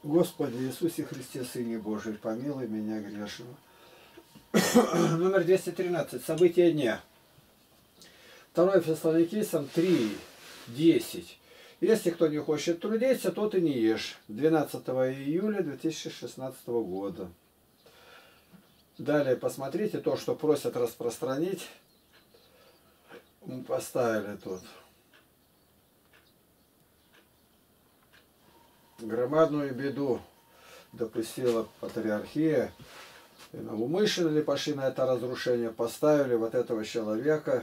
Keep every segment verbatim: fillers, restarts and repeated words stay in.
Господи Иисусе Христе, Сыне Божий, помилуй меня грешного. Номер двести тринадцать. События дня. второе Фессалоникийцам три, десять. Если кто не хочет трудиться, тот и не ешь. двенадцатого июля две тысячи шестнадцатого года. Далее посмотрите то, что просят распространить. Мы поставили тут. Громадную беду допустила патриархия. И умышленно ли пошли на это разрушение, поставили вот этого человека.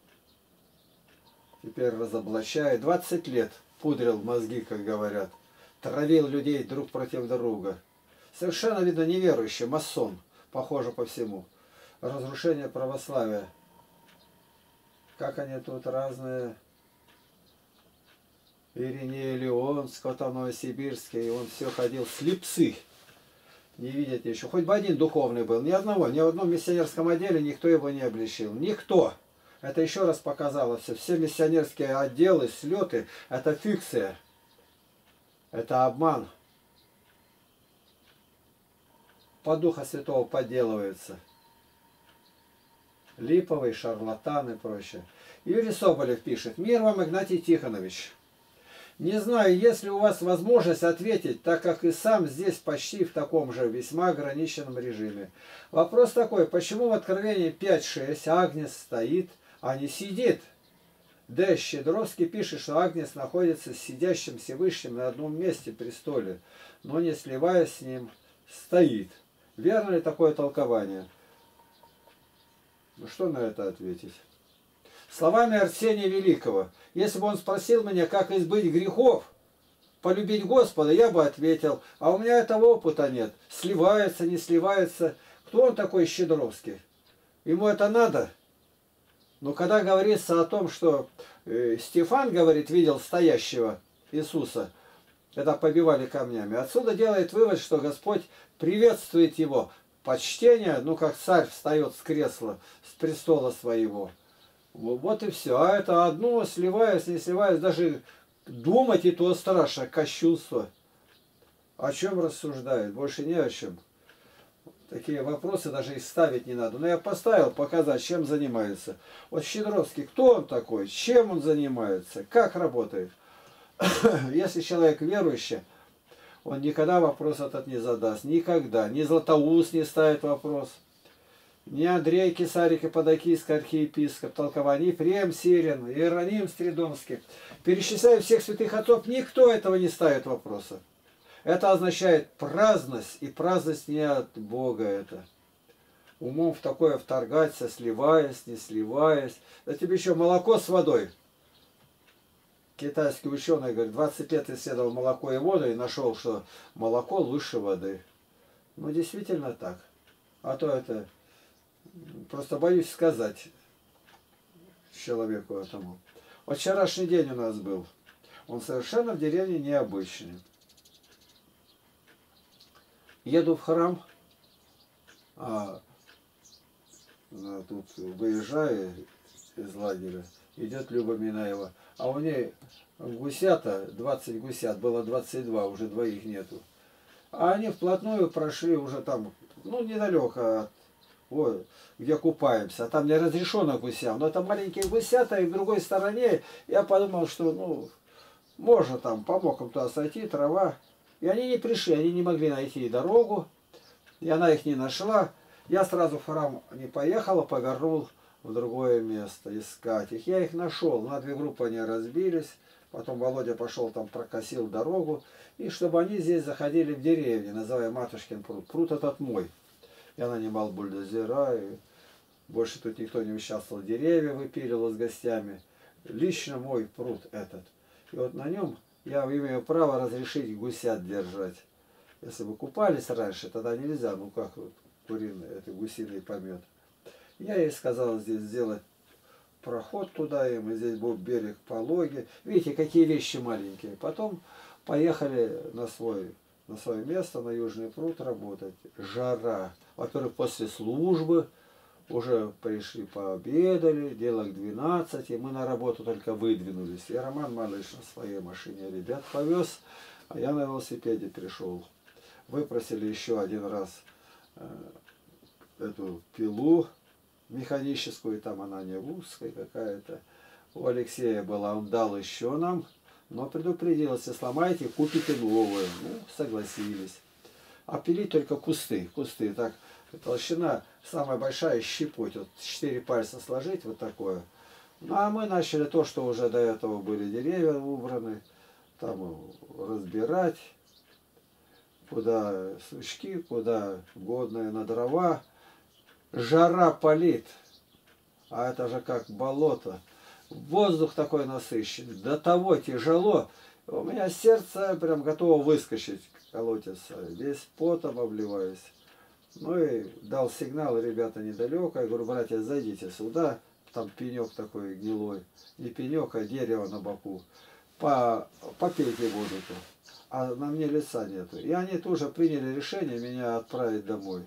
Теперь разоблачает. двадцать лет пудрил мозги, как говорят. Травил людей друг против друга. Совершенно, видно, неверующий, масон. Похоже по всему. Разрушение православия. Как они тут разные. Ириней Леонск, вот он Новосибирский, он все ходил слепцы. Не видят еще. Хоть бы один духовный был. Ни одного, ни в одном миссионерском отделе никто его не обличил. Никто. Это еще раз показало все. Все миссионерские отделы, слеты, это фикция. Это обман. По Духа Святого подделывается. Липовые, шарлатаны и прочее. Юрий Соболев пишет. Мир вам, Игнатий Тихонович. Не знаю, есть ли у вас возможность ответить, так как и сам здесь почти в таком же весьма ограниченном режиме. Вопрос такой, почему в Откровении пять шесть Агнец стоит, а не сидит? Д. Щедровский пишет, что Агнец находится с сидящим Всевышним на одном месте престоле, но не сливаясь с ним, стоит. Верно ли такое толкование? Ну что на это ответить? Словами Арсения Великого, если бы он спросил меня, как избыть грехов, полюбить Господа, я бы ответил, а у меня этого опыта нет. Сливается, не сливается. Кто он такой Щедровский? Ему это надо? Но когда говорится о том, что э, Стефан, говорит, видел стоящего Иисуса, когда побивали камнями, отсюда делает вывод, что Господь приветствует его. Почтение, ну как царь встает с кресла, с престола своего. Вот и все. А это одно, сливаясь, не сливаясь, даже думать и то страшно, кощунство. О чем рассуждает? Больше не о чем. Такие вопросы даже и ставить не надо. Но я поставил показать, чем занимается. Вот Щедровский, кто он такой? Чем он занимается? Как работает? Если человек верующий, он никогда вопрос этот не задаст. Никогда. Ни Златоуст не ставит вопрос. Ни Андрей Кесарик и Подокийский архиепископ, толкование, Ефрем Сирин, Иероним Стридонский. Перечисляя всех святых отцов, никто этого не ставит вопроса. Это означает праздность, и праздность не от Бога это. Умом в такое вторгаться, сливаясь, не сливаясь. Да тебе еще молоко с водой. Китайский ученый, говорит, двадцать лет исследовал молоко и воду и нашел, что молоко лучше воды. Ну, действительно так. А то это... Просто боюсь сказать человеку этому. Вот вчерашний день у нас был. Он совершенно в деревне необычный. Еду в храм, а, а тут выезжаю из лагеря, идет Люба Минаева, а у ней гусята, двадцать гусят, было двадцать два, уже двоих нету. А они вплотную прошли уже там, ну, недалеко от, вот, где купаемся, а там не разрешено гусям, но это маленькие гусята, и в другой стороне я подумал, что, ну, можно там, помог им туда сойти, трава. И они не пришли, они не могли найти дорогу, и она их не нашла. Я сразу в храм не поехал, а повернул в другое место искать их. Я их нашел, на две группы они разбились, потом Володя пошел там, прокосил дорогу, и чтобы они здесь заходили в деревню, называя Матушкин пруд. Пруд этот мой. Я нанимал бульдозера, и больше тут никто не участвовал. Деревья выпиливал с гостями. Лично мой пруд этот. И вот на нем я имею право разрешить гусят держать. Если вы купались раньше, тогда нельзя. Ну как вот куриный, это гусиный помет. Я ей сказал здесь сделать проход туда им, и здесь был берег пологий. Видите, какие вещи маленькие. Потом поехали на свой, на свое место, на Южный пруд работать. Жара. Во-первых, после службы уже пришли, пообедали, дело к двенадцати, мы на работу только выдвинулись. И Роман Малыш на своей машине ребят повез, А я на велосипеде пришел. Выпросили еще один раз э, эту пилу механическую, там она не русская какая-то. У Алексея была, он дал еще нам, но предупредил, если сломаете, купите новую. Ну, согласились. А пилить только кусты, кусты, так, толщина самая большая, щепоть, вот четыре пальца сложить, вот такое. Ну, а мы начали то, что уже до этого были деревья убраны, там разбирать, куда сучки, куда годные на дрова. Жара палит, а это же как болото. Воздух такой насыщенный, до того тяжело. У меня сердце прям готово выскочить, колотится. Весь потом обливаюсь. Ну и дал сигнал, ребята недалеко. Я говорю, братья, зайдите сюда. Там пенек такой гнилой. Не пенек, а дерево на боку. По, попейте воду-то. А на мне лица нету. И они тоже приняли решение меня отправить домой.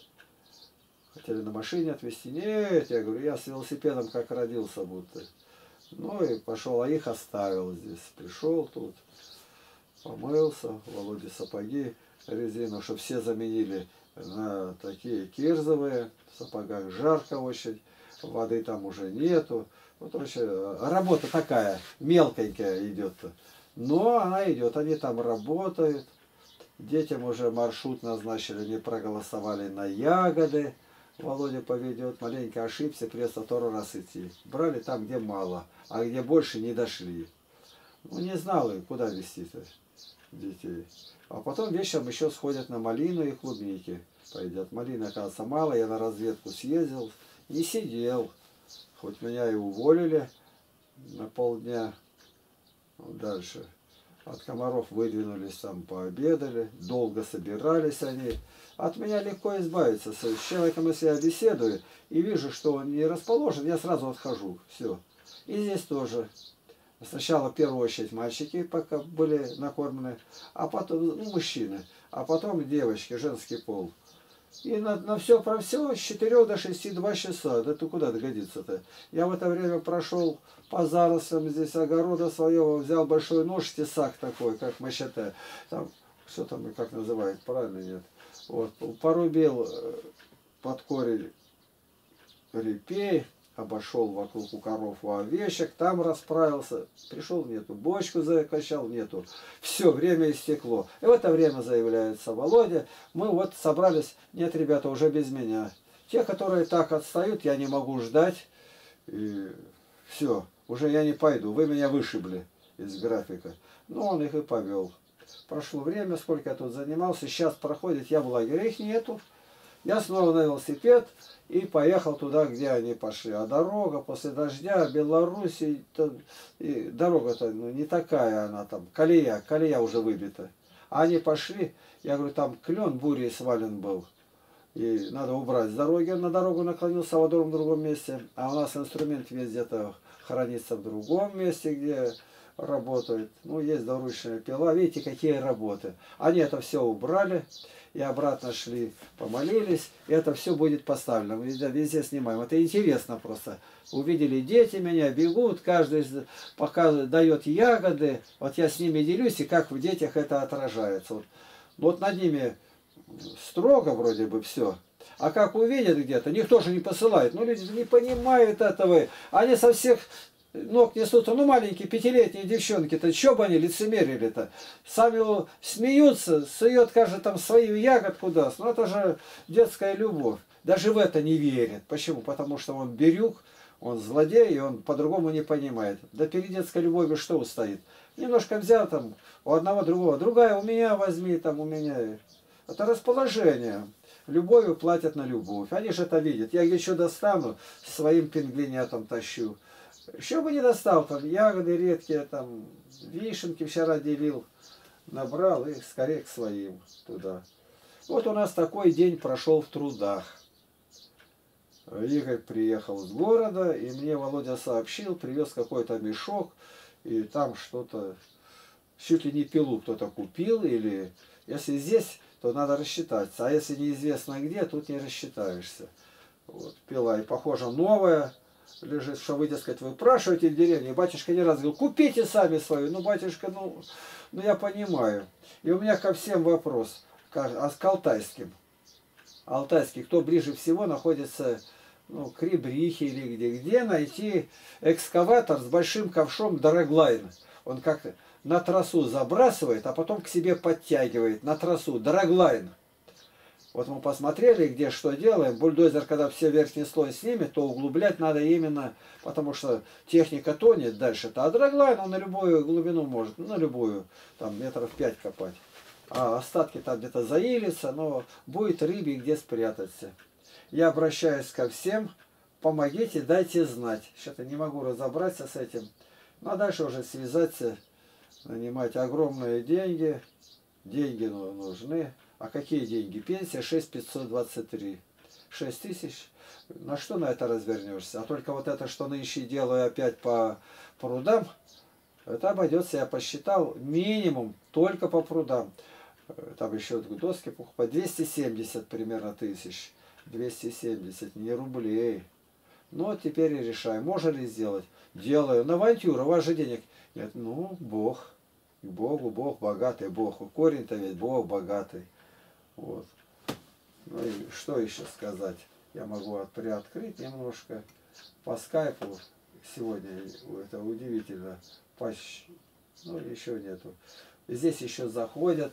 Хотели на машине отвезти. Нет, я говорю, я с велосипедом как родился будто. Ну и пошел, а их оставил здесь. Пришел тут, помылся, Володе сапоги резину, чтобы все заменили на такие кирзовые. В сапогах жарко очень, воды там уже нету. Вот вообще работа такая, мелконькая идет. Но она идет, они там работают. Детям уже маршрут назначили, они проголосовали на ягоды. Володя поведет, маленько ошибся, придется второй раз идти. Брали там, где мало, а где больше не дошли. Ну, не знал, куда везти-то детей. А потом вечером еще сходят на малину и клубники. Пойдет. Малины, оказывается, мало, я на разведку съездил и сидел. Хоть меня и уволили на полдня. Дальше. От комаров выдвинулись, там пообедали, долго собирались они. От меня легко избавиться. С человеком, если я беседую и вижу, что он не расположен, я сразу отхожу. Все. И здесь тоже. Сначала, в первую очередь, мальчики, пока были накормлены, а потом, ну, мужчины, а потом девочки, женский пол. И на, на все про все с четырёх до шести два часа. Да ты куда догодится-то? Я в это время прошел по зарослям здесь огорода своего, взял большой нож, тесак такой, как мачете. Там, что там, как называют, правильно нет? Вот, порубил под корень репей, обошел вокруг у коров, у овечек, там расправился, пришел, нету, бочку закачал, нету. Все, время истекло. И в это время заявляется Володя, мы вот собрались, нет, ребята, уже без меня. Те, которые так отстают, я не могу ждать, и все, уже я не пойду, вы меня вышибли из графика. Ну, он их и повел. Прошло время, сколько я тут занимался, сейчас проходит, я в лагере, их нету. Я снова на велосипед и поехал туда, где они пошли. А дорога после дождя, Белоруссии, дорога-то ну, не такая она там, колея, колея уже выбита. А они пошли, я говорю, там клен бурей свален был. И надо убрать с дороги, на дорогу наклонился, а в другом месте. А у нас инструмент весь где-то хранится в другом месте, где работает. Ну, есть двуручная пила. Видите, какие работы. Они это все убрали и обратно шли, помолились. И это все будет поставлено. Мы везде, везде снимаем. Это интересно просто. Увидели дети меня, бегут, каждый пока дает ягоды. Вот я с ними делюсь, и как в детях это отражается. Вот, вот над ними строго вроде бы все. А как увидят где-то, никто же не посылает. Ну, люди не понимают этого. Они со всех ног несутся, ну, маленькие пятилетние девчонки-то, что бы они лицемерили-то? Сами смеются, сует, кажется, там свою ягодку даст. Ну, это же детская любовь. Даже в это не верят. Почему? Потому что он бирюк, он злодей, и он по-другому не понимает. Да перед детской любовью что устоит? Немножко взял там у одного другого. Другая у меня возьми, там у меня. Это расположение. Любовью платят на любовь. Они же это видят. Я еще достану, своим пингвинятам тащу. Еще бы не достал, там ягоды редкие, там вишенки вчера делил, набрал и скорее к своим туда. Вот у нас такой день прошел в трудах. Игорь приехал с города, и мне Володя сообщил, привез какой-то мешок, и там что-то, чуть ли не пилу кто-то купил, или если здесь, то надо рассчитаться, а если неизвестно где, тут не рассчитаешься. Вот, пила, и похоже новая. лежит, что вы, дескать, выпрашиваете в деревне. Батюшка не раз говорил, купите сами свою. Ну, батюшка, ну, ну я понимаю. И у меня ко всем вопрос, а с алтайским. Алтайский, кто ближе всего находится, ну, к Ребрихе или где. Где найти экскаватор с большим ковшом Дороглайн? Он как-то на трассу забрасывает, а потом к себе подтягивает на трассу. Дороглайн. Вот мы посмотрели, где что делаем. Бульдозер, когда все верхний слой снимет, то углублять надо именно, потому что техника тонет дальше-то. А драглайн он на любую глубину может, на любую, там метров пять копать. А остатки там где-то заилятся, но будет рыбе где спрятаться. Я обращаюсь ко всем, помогите, дайте знать. Что-то не могу разобраться с этим. Ну а дальше уже связаться, нанимать огромные деньги. Деньги нужны. А какие деньги? Пенсия шесть тысяч пятьсот двадцать три. шесть тысяч. На что на это развернешься? А только вот это, что нынче делаю опять по прудам, это обойдется, я посчитал, минимум только по прудам. Там еще доски покупать. двести семьдесят примерно тысяч. двести семьдесят, не рублей. Ну вот теперь и решаю, можно ли сделать. Делаю. На авантюру, у вас же денег нет. Ну, Бог. К Богу, Бог богатый, Бог. Корень-то ведь Бог богатый. Вот. Ну и что еще сказать? Я могу приоткрыть немножко. По скайпу сегодня это удивительно. Почти, ну еще нету. Здесь еще заходят.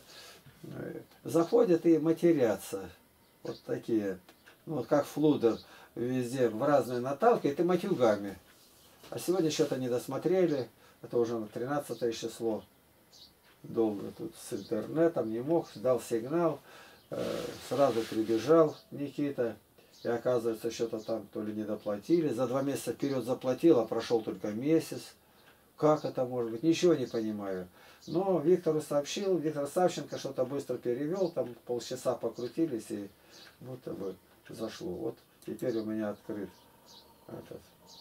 Заходят и матерятся. Вот такие. Ну вот как Флудер везде в разные наталкивает и матюгами. А сегодня что-то не досмотрели. Это уже на тринадцатое число. Долго тут с интернетом не мог. Дал сигнал. Сразу прибежал Никита, и оказывается, что-то там то ли не доплатили. За два месяца вперед заплатил, а прошел только месяц. Как это может быть? Ничего не понимаю. Но Виктору сообщил, Виктор Савченко что-то быстро перевел, там полчаса покрутились, и будто бы зашло. Вот теперь у меня открыт этот.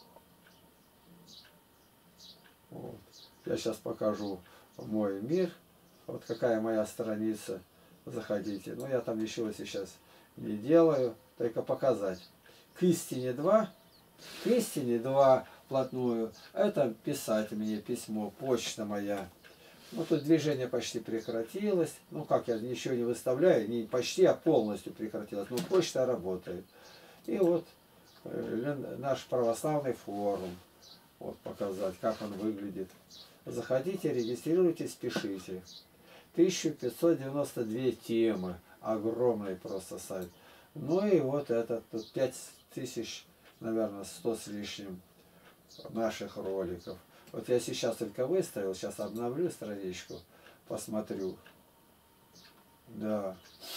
Вот. Я сейчас покажу мой мир. Вот какая моя страница. Заходите. Но я там ничего сейчас не делаю, только показать. К истине два. К истине два вплотную. Это писать мне письмо, почта моя. Ну тут движение почти прекратилось. Ну как, я ничего не выставляю, не почти, а полностью прекратилось. Но почта работает. И вот э, наш православный форум. Вот показать, как он выглядит. Заходите, регистрируйтесь, пишите. тысяча пятьсот девяносто две темы. Огромный просто сайт. Ну и вот этот, тут пять тысяч, наверное, сто с лишним наших роликов. Вот я сейчас только выставил, сейчас обновлю страничку, посмотрю. Да.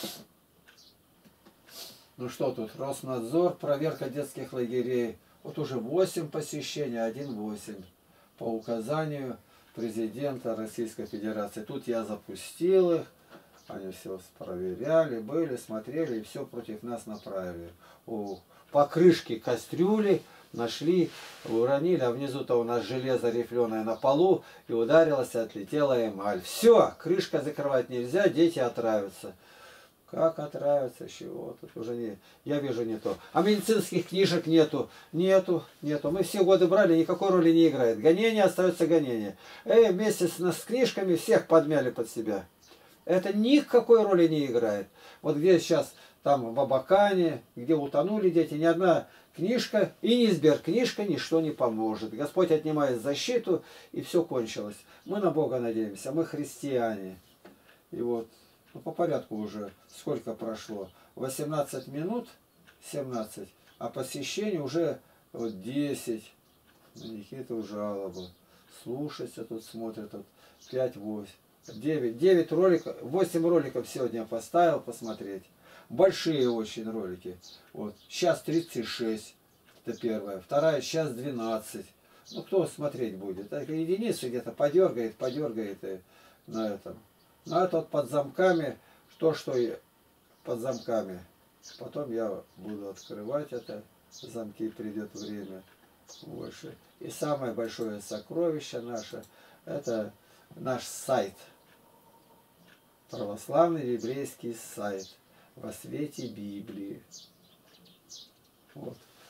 Ну что тут? Роснадзор, проверка детских лагерей. Вот уже восемь посещений, один восемь. По указанию президента Российской Федерации. Тут я запустил их. Они все проверяли, были, смотрели и все против нас направили. О, по крышке кастрюли нашли, уронили, а внизу-то у нас железо рифленое на полу, и ударилась, и отлетела эмаль. Все, крышка закрывать нельзя, дети отравятся. Как отравятся, чего? Тут уже не, я вижу не то. А медицинских книжек нету, нету, нету. Мы все годы брали, никакой роли не играет. Гонение остается гонение. Эй, вместе с, с книжками всех подмяли под себя. Это никакой роли не играет. Вот где сейчас там в Абакане, где утонули дети, ни одна книжка и не сберкнижка ничто не поможет. Господь отнимает защиту, и все кончилось. Мы на Бога надеемся, мы христиане. И вот, ну по порядку уже сколько прошло? восемнадцать минут, семнадцать, а посещение уже вот десять. Никита жалобы. Слушайте, тут смотрят, тут пять-восемь. девять, девять роликов, восемь роликов сегодня я поставил посмотреть. Большие очень ролики. Вот. Сейчас тридцать шесть. Это первая. Вторая сейчас двенадцать. Ну кто смотреть будет? Так, единицы где-то подергает, подергает и на этом. Ну это вот под замками. То, что и под замками. Потом я буду открывать это. Замки, придет время больше. И самое большое сокровище наше, это наш сайт. Православный еврейский сайт во свете Библии. Вот.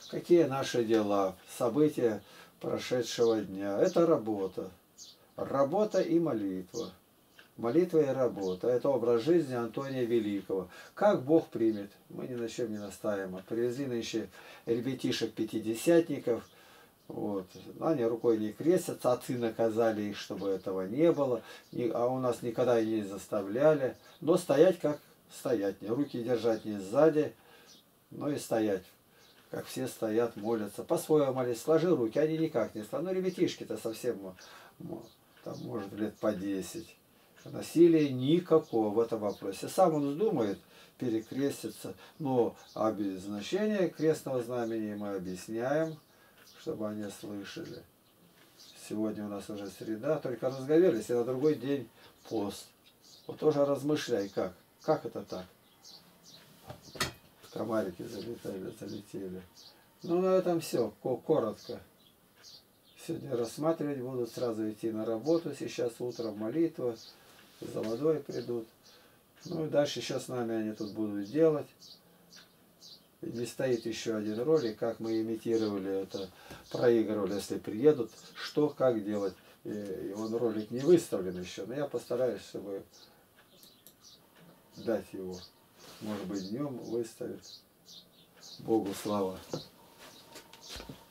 какие наши дела, события прошедшего дня. Это работа. Работа и молитва. Молитва и работа. Это образ жизни Антония Великого. Как Бог примет, мы ни на чем не настаиваем. Привезли нынче ребятишек-пятидесятников. Вот. Они рукой не крестятся, отцы наказали их, чтобы этого не было. А у нас никогда и не заставляли. Но стоять как стоять. Руки держать не сзади, но и стоять. Как все стоят, молятся. По-своему молись, сложи руки, они никак не стоят. Ну, ребятишки-то совсем, там, может, лет по десять. Насилия никакого в этом вопросе. Сам он вздумает перекреститься, но обозначение крестного знамени мы объясняем, чтобы они слышали. Сегодня у нас уже среда, только разговелись, и на другой день пост. Вот тоже размышляй, как. Как это так? Комарики залетали, залетели. Ну, на этом все, коротко. Сегодня рассматривать будут, сразу идти на работу, сейчас утром молитва, за водой придут. Ну и дальше еще с нами они тут будут делать. И не стоит еще один ролик, как мы имитировали это, проигрывали, если приедут, что, как делать. И, и он ролик не выставлен еще, но я постараюсь, чтобы дать его. Может быть, днем выставить. Богу слава.